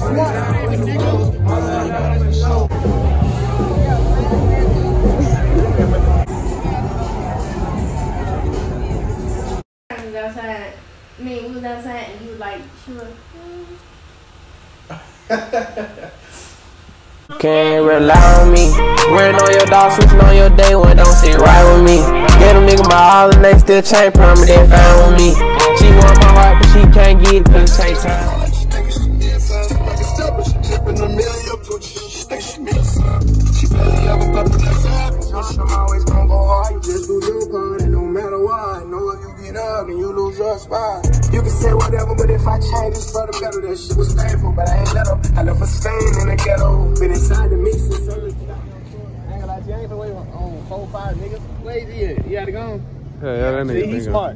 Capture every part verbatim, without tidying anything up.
Outside. I mean, we was outside and you was like, sure. Can't rely on me. Wearing on your dog, switching on your day one, don't sit right with me. Get a nigga my all and they still chain permanent fine with me. She want my heart, but she can't get it cause it take time. I'm always gonna go hard, you just do your part, and no matter what, I know if you get up and you lose your spot. You can say whatever, but if I change, it's for the better. That shit was painful, but I ain't let up. I left a stain in the ghetto, been inside the mix and so. I ain't gonna lie, you ain't been waiting on four, five niggas. Where is he at? He had to go? Yeah, yeah, that nigga. He's smart.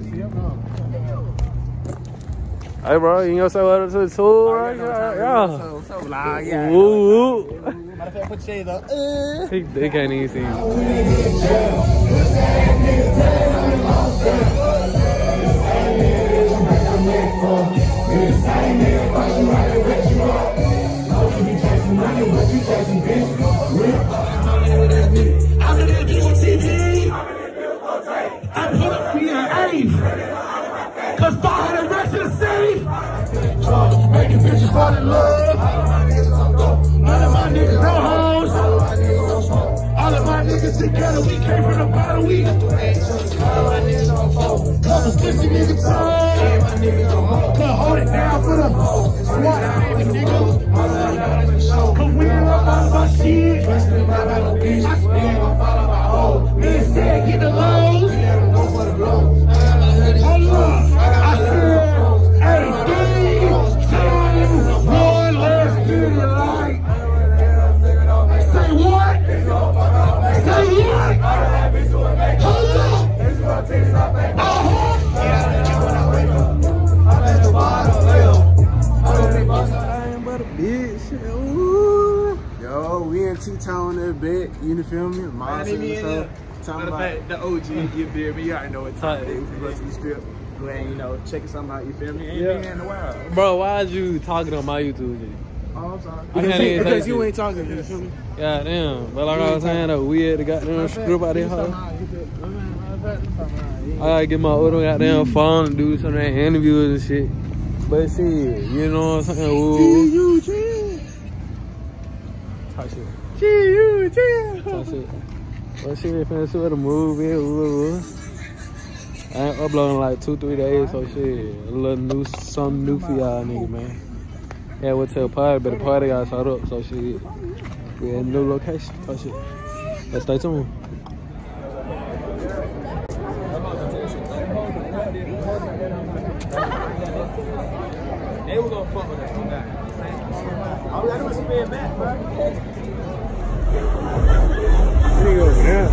Hey, bro, you gonna say what to the tool, right? Yeah. What's up, vlog? Yeah. Woo, woo. Matter of fact, put shades on. He, they can't even see you. I put up for your aim. Cause five hundred rest in the safe. Making bitches fall in love. None of my niggas no hoes. All of my niggas together, we came from the bottom. We all my niggas on phone. Cause fifty niggas on. Cause hold it down for the squad. Cause we ain't up all of my shit. I still gon' follow my hoe. Man said get the lows. Go for the blow. Hold up. I said, hey, three, two, one, let's get it like. Say what? Say what? Hold up. Yo, we in T-Town that bed, you feel me? Mom said so. Matter of fact, the O G, you feel me? You already know what time it is. We go to the strip. Go ahead, you know, checking something out, you feel me? Ain't yeah. in the wild. Bro, why is you talking on my YouTube? Oh, I'm sorry. I can't even because you ain't talking, you feel me? Yeah, damn. But like I was saying, though, we had the goddamn script out there. I gotta get my other goddamn phone and do some of that interviews and shit. But shit, you know what I'm saying? Ooh. Talk shit. Talk shit. But shit, finna see what the movie is. I ain't uploading like two, three days, so shit, a little new, something new for y'all nigga, man. Yeah, we'll tell party, but the party got shut up, so shit, we at a new location, so shit. But stay tuned. They were gonna fuck with us on that. Oh, that was spin back, bro. Nigga over there.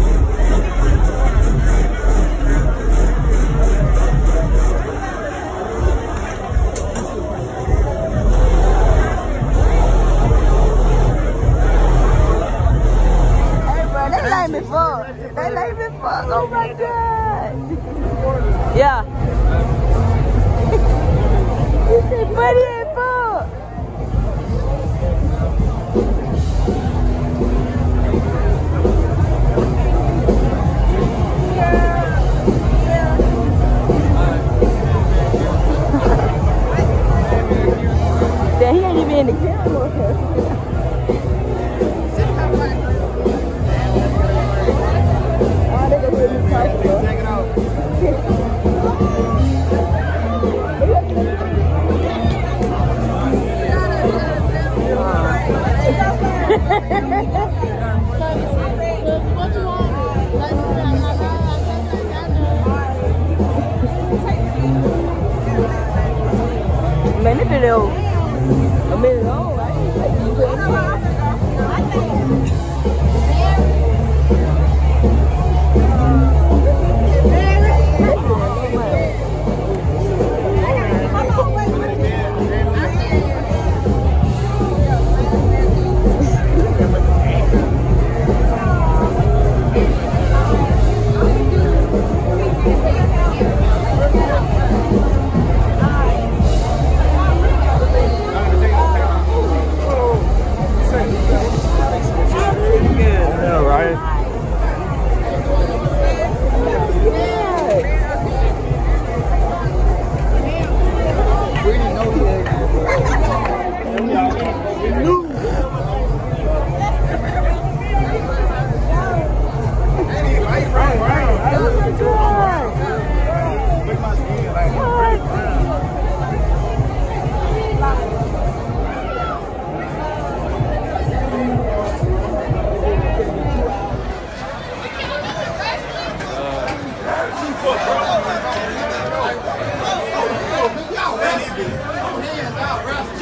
They like me fuck. Oh my god. Yeah. This is funny as fuck. Damn, he ain't even in the camera. Man, this video a minute long, right?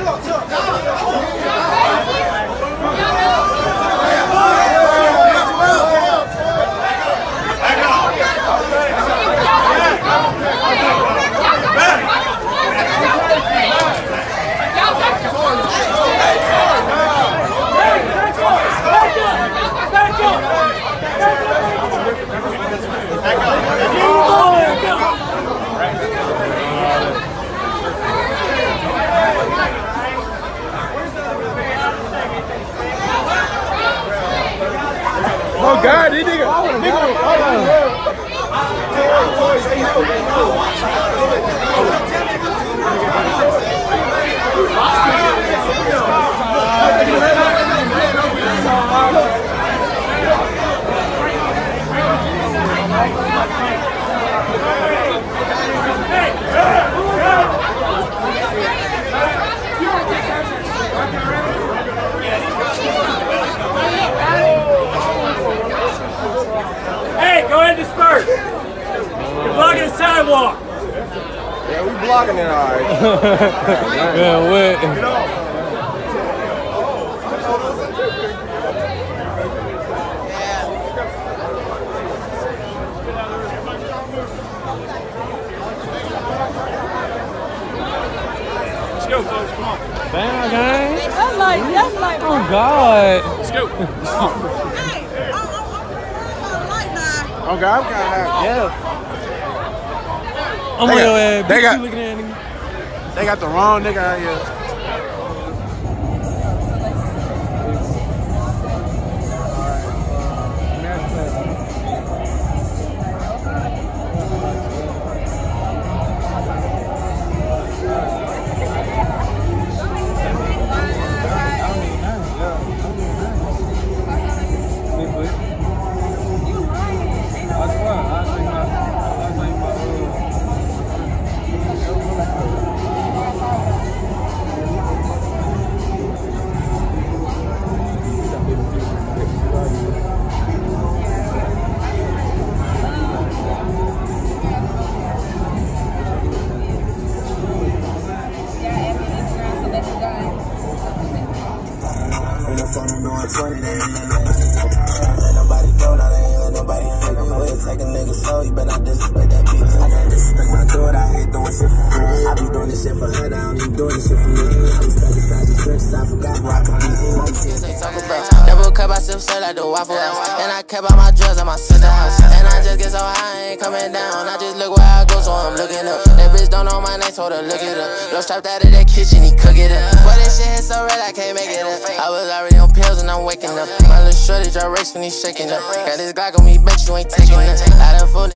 Oh God, these niggas. Hey, go ahead and disperse. You're blocking the sidewalk. Yeah, we blocking it, all right. Yeah, what? Let's go, folks. Come on. Damn, gang. That's like, that's like. Oh, God. Let's go. Oh God, I'm kind of happy. Yeah. I'm They on got- your ass. they Bitch, got- you looking at me. They got the wrong nigga out here. Like the Waffle House, and I kept all my drugs at my sister's house, and I just get so high, I ain't coming down. I just look where I go, so I'm looking up. That bitch don't know my name, told her look it up. Low strapped out of that kitchen, he cook it up. But this shit hit so red, I can't make it up. I was already on pills and I'm waking up. My little shorty drop race when he's shaking up. Got this Glock on me, bet you ain't taking it. I done fooled.